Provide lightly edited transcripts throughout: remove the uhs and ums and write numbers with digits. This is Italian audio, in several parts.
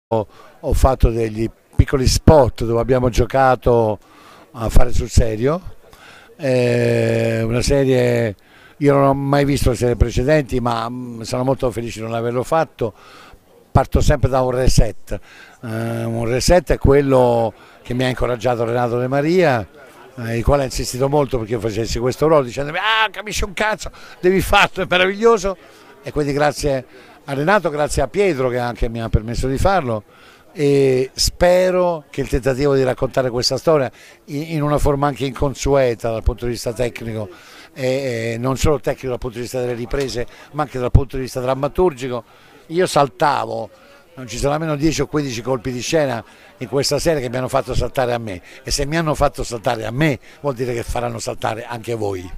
Ho fatto degli piccoli spot dove abbiamo giocato a fare sul serio. Una serie, io non ho mai visto le serie precedenti, ma sono molto felice di non averlo fatto. Parto sempre da un reset. Un reset è quello che mi ha incoraggiato Renato De Maria, il quale ha insistito molto perché io facessi questo ruolo, dicendomi: ah, capisci un cazzo, devi farlo, è meraviglioso. E quindi grazie a Renato, grazie a Pietro che anche mi ha permesso di farlo, e spero che il tentativo di raccontare questa storia in una forma anche inconsueta dal punto di vista tecnico, e non solo tecnico dal punto di vista delle riprese, ma anche dal punto di vista drammaturgico. Io saltavo, non ci sono almeno 10 o 15 colpi di scena in questa serie che mi hanno fatto saltare a me, e se mi hanno fatto saltare a me vuol dire che faranno saltare anche voi.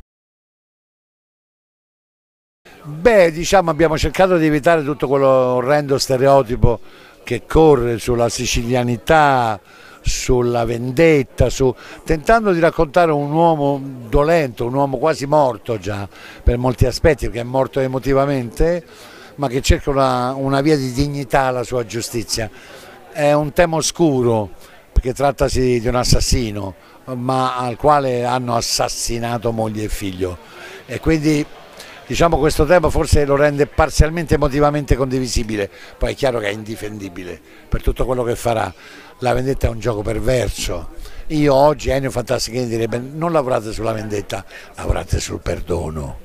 Beh, diciamo, abbiamo cercato di evitare tutto quello orrendo stereotipo che corre sulla sicilianità, sulla vendetta, tentando di raccontare un uomo dolente, un uomo quasi morto già per molti aspetti, perché è morto emotivamente, ma che cerca una via di dignità alla sua giustizia. È un tema oscuro perché trattasi di un assassino, ma al quale hanno assassinato moglie e figlio, e quindi diciamo questo tema forse lo rende parzialmente emotivamente condivisibile. Poi è chiaro che è indifendibile per tutto quello che farà. La vendetta è un gioco perverso. Io oggi, Ennio Fantastichini direbbe: non lavorate sulla vendetta, lavorate sul perdono.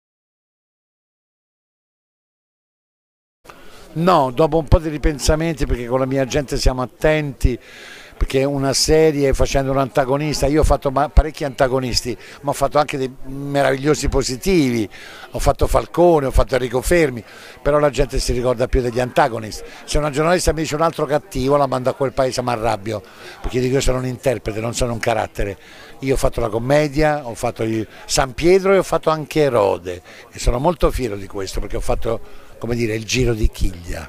No, dopo un po' di ripensamenti, perché con la mia gente siamo attenti, perché una serie facendo un antagonista, io ho fatto parecchi antagonisti, ma ho fatto anche dei meravigliosi positivi, ho fatto Falcone, ho fatto Enrico Fermi, però la gente si ricorda più degli antagonisti. Se una giornalista mi dice un altro cattivo, la mando a quel paese, mi arrabbio, perché dico: io sono un interprete, non sono un carattere. Io ho fatto la commedia, ho fatto San Pietro e ho fatto anche Erode, e sono molto fiero di questo perché ho fatto, come dire, il giro di chiglia.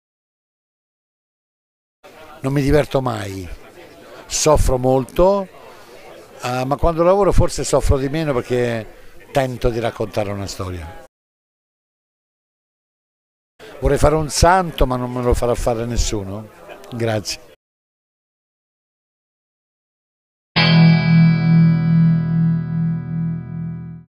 Non mi diverto mai, soffro molto, ma quando lavoro forse soffro di meno perché tento di raccontare una storia. Vorrei fare un santo, ma non me lo farà fare nessuno. Grazie.